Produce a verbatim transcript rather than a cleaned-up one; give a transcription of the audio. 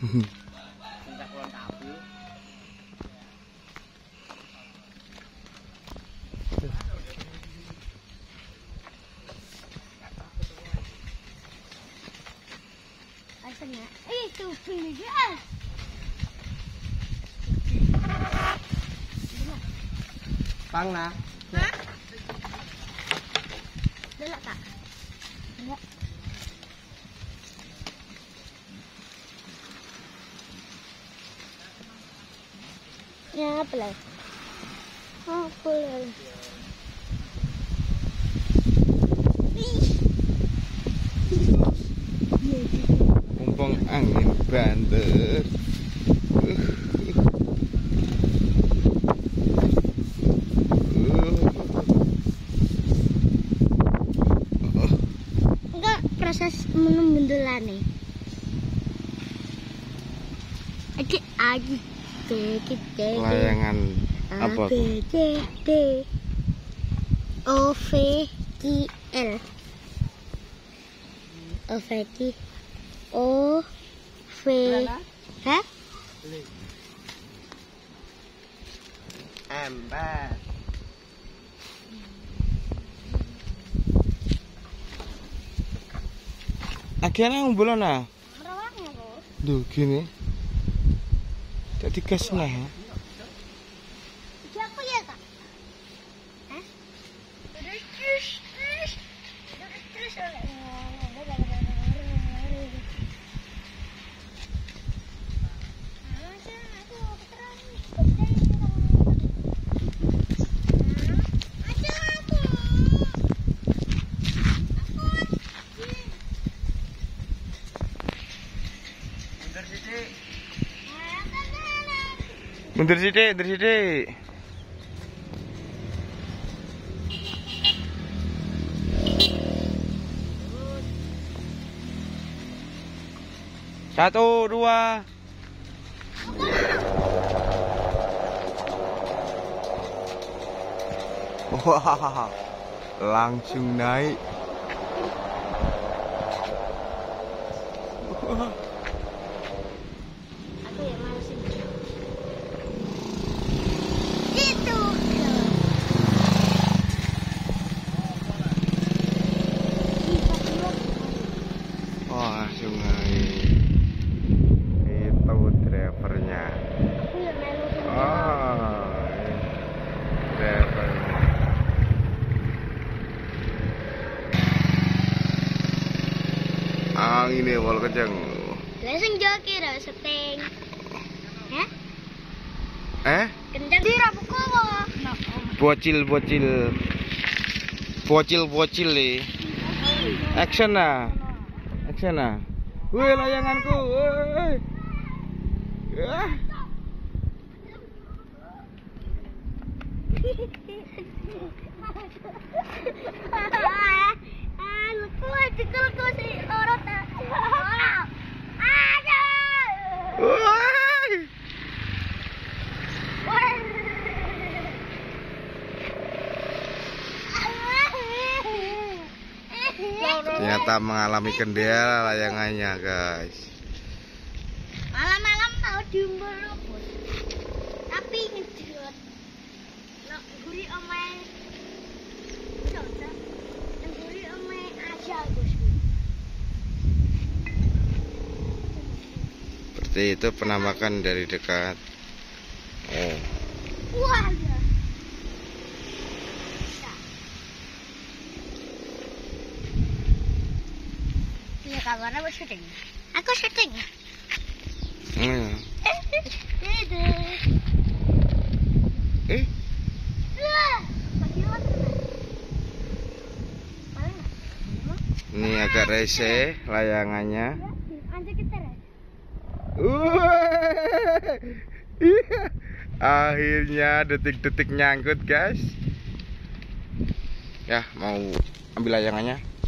Eh, tuh pilih dia. Pang na. Hah? Dala kak. Dala. Ya, apa lagi? Apa lagi? Mumpung angin banter. Enggak proses menembundulane. Aji aji D D D. Layangan apa? B C D O V Q L O V Q O V Hah? Ember. Akhirnya ngumpul na. Merawaknya kok. Duh gini. Jadi kesnah. Siapa ya kak? Hah? Terus terus terus terus terus. Mundur sithik, mundur sithik. Satu, dua. Wah, langsung naik. Wah. Aku yang males ini. Itu. Wah, sungai. Itu drivernya. Aku yang males ini. Oh, drivernya. Angin ini wal kenceng. Langsung joki ra seteng. Hah? Eh? Kencang di rabuku kok. Bocil, bocil. Bocil, bocil nih. Action nah. Action nah. Wih, layanganku. Wih. Ah. Ah, lupa cekel kok si orot. Aduh. Wih. Ternyata mengalami kendala layangannya, guys. Malam-malam mau diumbul robot. Tapi ngedot. Nek guri omae. Nek guri omae aja, Bosku. Seperti itu penampakan dari dekat. Oh. Wah, ya. Iya, kabarnya aku syuting. Aku syuting. Hmm. Eh? Ini agak rese layangannya. Akhirnya detik-detik nyangkut, guys. Ya, mau ambil layangannya.